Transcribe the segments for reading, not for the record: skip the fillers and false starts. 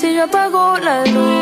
Si yo apago la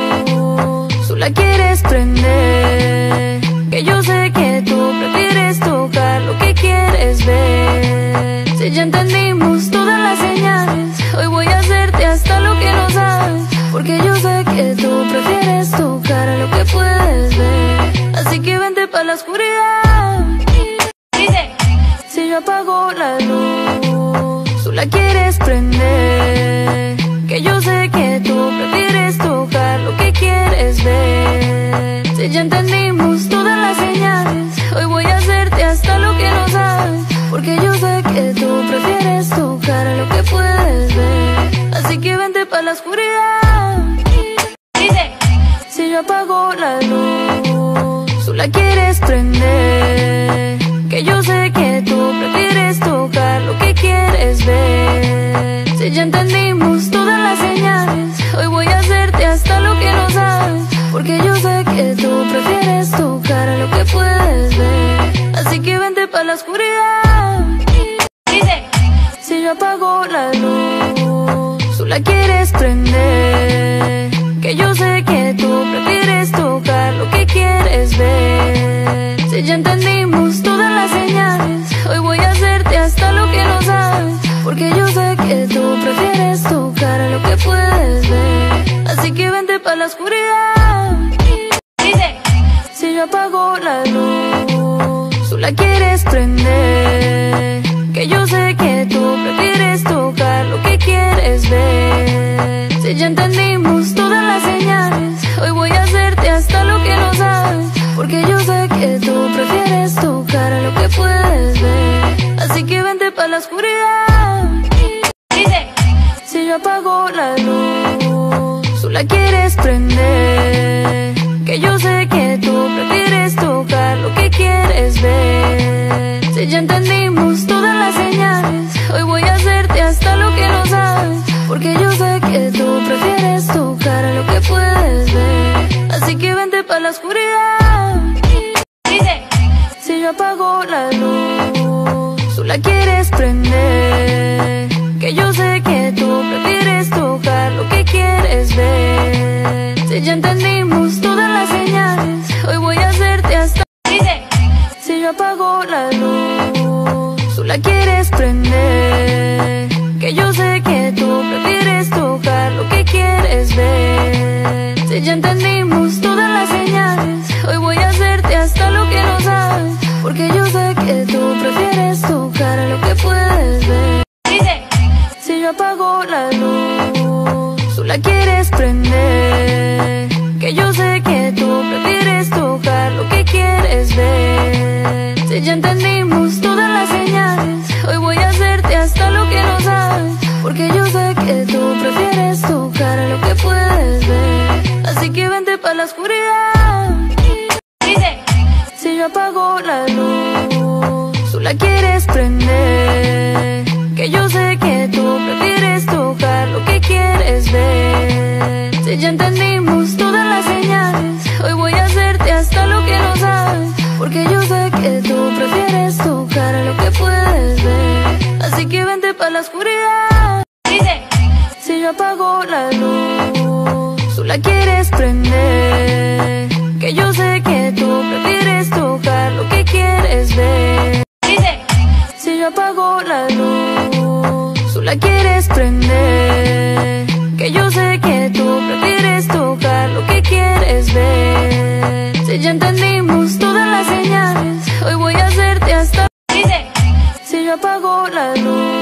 luz, tú la quieres prender. Que yo sé que tú prefieres tocar lo que quieres ver. Si ya entendimos todas las señales, hoy voy a hacerte hasta lo que no sabes. Porque yo sé que tú prefieres tocar lo que puedes ver. Así que vente pa' la oscuridad. Dice: si yo apago la luz, tú la quieres prender. Que yo sé que tú prefieres tocar lo que quieres ver. Si ya entendimos todas las señales, hoy voy a hacerte hasta lo que no sabes. Porque yo sé que tú prefieres tocar lo que puedes ver. Así que vente pa' la oscuridad. Dice: si yo apago la luz, tú la quieres prender. Que yo sé que tú prefieres tocar lo que quieres ver. Si ya entendimos todas las señales, hoy voy a hacerte hasta lo que no sabes. Porque yo sé que tú prefieres tocar lo que puedes ver. Así que vente pa' la oscuridad. Dice: si yo apago la luz, tú la quieres prender. Que yo sé que tú prefieres tocar lo que quieres ver. Si ya entendimos todas las señales, hoy voy a hacerte hasta lo que no sabes. Porque yo sé que tú prefieres tocar lo que puedes ver. Así que vente pa' la oscuridad. Dice: si yo apago la luz, tú la quieres prender. Que yo sé que tú prefieres tocar lo que quieres ver. Si ya entendimos todas las señales, hoy voy a hacerte hasta lo que no sabes. Porque yo sé que tú prefieres tocar lo que puedes ver. Así que vente pa' la oscuridad. Dice: si yo apago la luz, tú la quieres prender. Que yo sé que tú prefieres tocar lo que quieres ver. Si ya entendimos todas las señales, hoy voy a hacerte hasta lo que no sabes. Porque yo sé que tú prefieres tocar lo que puedes ver. Así que vente pa' la oscuridad. Dice: si yo apago la luz, tú la quieres prender. Que yo sé que tú prefieres tocar lo que quieres ver. Si ya entendimos todas las señales, hoy voy a hacerte hasta. Dice: si yo apago la luz, tú la quieres prender. Que yo sé que tú prefieres tocar lo que quieres ver. Si ya entendimos todas las señales, hoy voy a hacerte hasta lo que no sabes. Porque yo sé que tú prefieres tocar lo que puedes ver. Dice: si yo apago la luz, tú la quieres prender. Que yo sé que tú prefieres tocar lo que quieres ver. Si ya entendimos todas las señales, hoy voy a hacerte hasta lo que no sabes. Porque yo sé que tú prefieres tocar lo que puedes ver. Así que vente pa' la oscuridad. Dice: si yo apago la luz, tú la quieres prender. Que yo sé que tú prefieres tocar lo que quieres ver. Si ya entendimos todas las señales, hoy voy a hacerte hasta lo que no sabes. Porque yo sé que tú prefieres tocar lo que puedes ver. Así que vente pa' la oscuridad. Dice: si yo apago la luz, tú la quieres prender. Que yo sé que tú prefieres tocar lo que quieres ver. Dice: si yo apago la luz, tú la quieres prender. Que yo sé que tú prefieres tocar lo que quieres ver. Si ya entendimos todas las señales, hoy voy a hacerte hasta. Dice: si yo apago la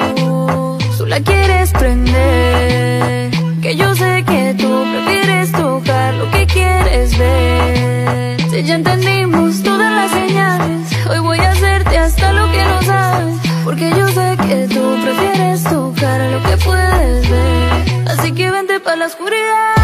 luz, tú la quieres prender. Que yo sé que tú prefieres tocar lo que quieres ver. Si ya entendimos todas las señales, hoy voy a hacerte hasta lo que no sabes. Porque yo sé que tú prefieres tocar lo que puedes ver. Así que vente pa' la oscuridad.